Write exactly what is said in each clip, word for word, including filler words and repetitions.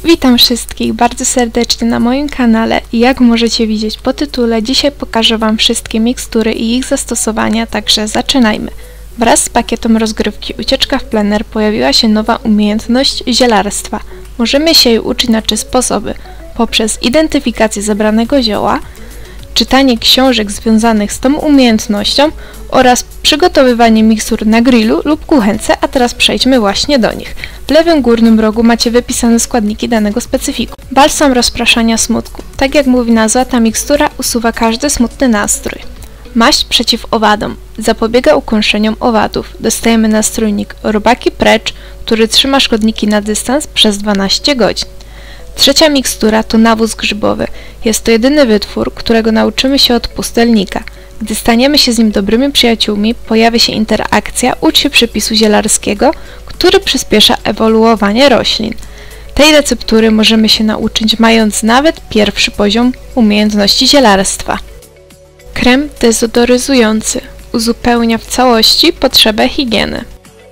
Witam wszystkich bardzo serdecznie na moim kanale i jak możecie widzieć po tytule, dzisiaj pokażę Wam wszystkie mikstury i ich zastosowania, także zaczynajmy. Wraz z pakietem rozgrywki Ucieczka w plener pojawiła się nowa umiejętność zielarstwa. Możemy się jej uczyć na trzy sposoby: poprzez identyfikację zebranego zioła, czytanie książek związanych z tą umiejętnością oraz przygotowywanie mikstur na grillu lub kuchence, a teraz przejdźmy właśnie do nich. W lewym górnym rogu macie wypisane składniki danego specyfiku. Balsam rozpraszania smutku. Tak jak mówi nazwa, ta mikstura usuwa każdy smutny nastrój. Maść przeciw owadom. Zapobiega ukąszeniom owadów. Dostajemy nastrójnik Robaki Precz, który trzyma szkodniki na dystans przez dwanaście godzin. Trzecia mikstura to nawóz grzybowy. Jest to jedyny wytwór, którego nauczymy się od pustelnika. Gdy staniemy się z nim dobrymi przyjaciółmi, pojawia się interakcja Ucz się przepisu zielarskiego, który przyspiesza ewoluowanie roślin. Tej receptury możemy się nauczyć, mając nawet pierwszy poziom umiejętności zielarstwa. Krem dezodoryzujący. Uzupełnia w całości potrzebę higieny.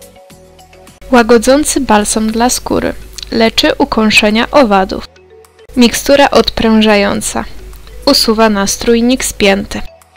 Łagodzący balsam dla skóry. Leczy ukąszenia owadów. Mikstura odprężająca. Usuwa nastrójnik spięty.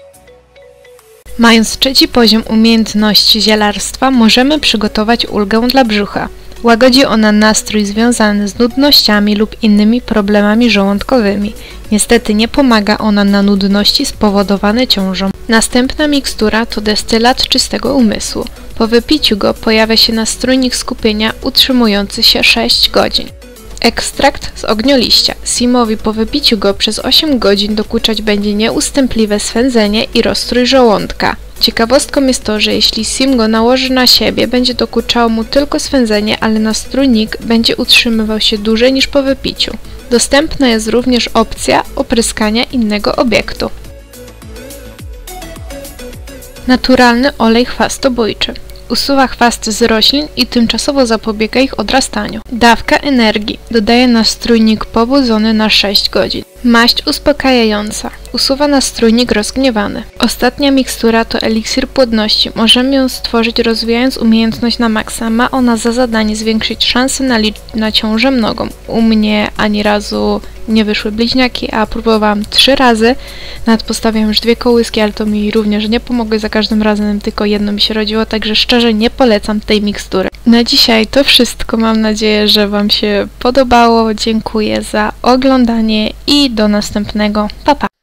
Mając trzeci poziom umiejętności zielarstwa, możemy przygotować ulgę dla brzucha. Łagodzi ona nastrój związany z nudnościami lub innymi problemami żołądkowymi. Niestety nie pomaga ona na nudności spowodowane ciążą. Następna mikstura to destylat czystego umysłu. Po wypiciu go pojawia się nastrójnik skupienia utrzymujący się sześć godzin. Ekstrakt z ognioliścia. Simowi po wypiciu go przez osiem godzin dokuczać będzie nieustępliwe swędzenie i rozstrój żołądka. Ciekawostką jest to, że jeśli Sim go nałoży na siebie, będzie dokuczało mu tylko swędzenie, ale nastrójnik będzie utrzymywał się dłużej niż po wypiciu. Dostępna jest również opcja opryskania innego obiektu. Naturalny olej chwastobójczy. Usuwa chwasty z roślin i tymczasowo zapobiega ich odrastaniu. Dawka energii. Dodaje nastrójnik pobudzony na sześć godzin. Maść uspokajająca. Usuwa nastrójnik rozgniewany. Ostatnia mikstura to eliksir płodności. Możemy ją stworzyć, rozwijając umiejętność na maksa. Ma ona za zadanie zwiększyć szanse na, na ciążę mnogą. U mnie ani razu nie wyszły bliźniaki, a próbowałam trzy razy. Nawet postawiłam już dwie kołyski, ale to mi również nie pomogło. Za każdym razem tylko jedno mi się rodziło, także szczerze nie polecam tej mikstury. Na dzisiaj to wszystko. Mam nadzieję, że Wam się podobało. Dziękuję za oglądanie i do następnego. Pa, pa!